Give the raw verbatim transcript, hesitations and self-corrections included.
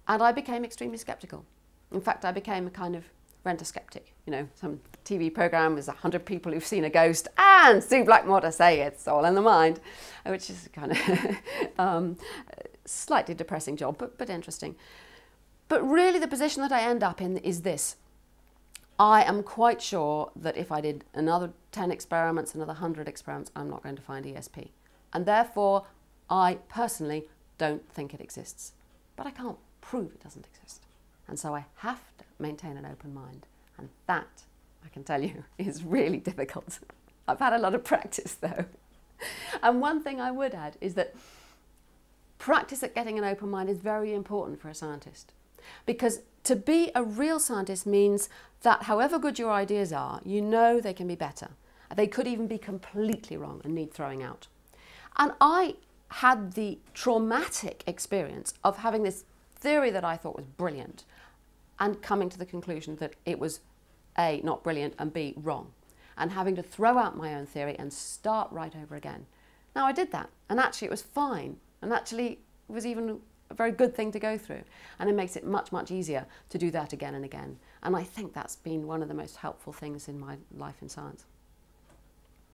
And I became extremely sceptical. In fact, I became a kind of renter-skeptic. You know, some T V program is a hundred people who've seen a ghost and Sue Blackmore to say it's all in the mind, which is kind of um, slightly depressing job, but, but interesting. But really the position that I end up in is this. I am quite sure that if I did another ten experiments, another one hundred experiments, I'm not going to find E S P. And therefore, I personally don't think it exists. But I can't prove it doesn't exist. And so I have to maintain an open mind. And that, I can tell you, is really difficult. I've had a lot of practice though. And one thing I would add is that practice at getting an open mind is very important for a scientist. Because to be a real scientist means that however good your ideas are, you know they can be better. They could even be completely wrong and need throwing out. And I had the traumatic experience of having this theory that I thought was brilliant and coming to the conclusion that it was A, not brilliant, and B, wrong. And having to throw out my own theory and start right over again. Now I did that, and actually it was fine, and actually it was even a very good thing to go through. And it makes it much, much easier to do that again and again. And I think that's been one of the most helpful things in my life in science.